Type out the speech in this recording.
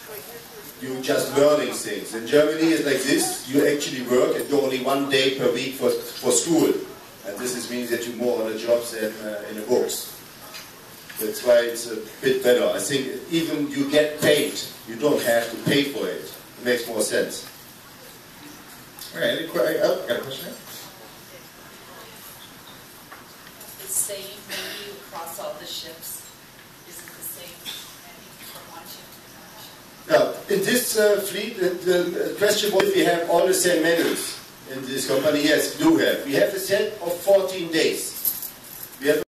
You're just learning things. In Germany it's like this, you actually work and you're only 1 day per week for school. And this means that you're more on the jobs than in the books. That's why it's a bit better. I think even you get paid, you don't have to pay for it. It makes more sense. Okay, got a question? The same menu across all the ships? Is it the same menu from one ship to another ship? Now, in this fleet, the question was if we have all the same menus in this company. Yes, we do have. We have a set of 14 days. We have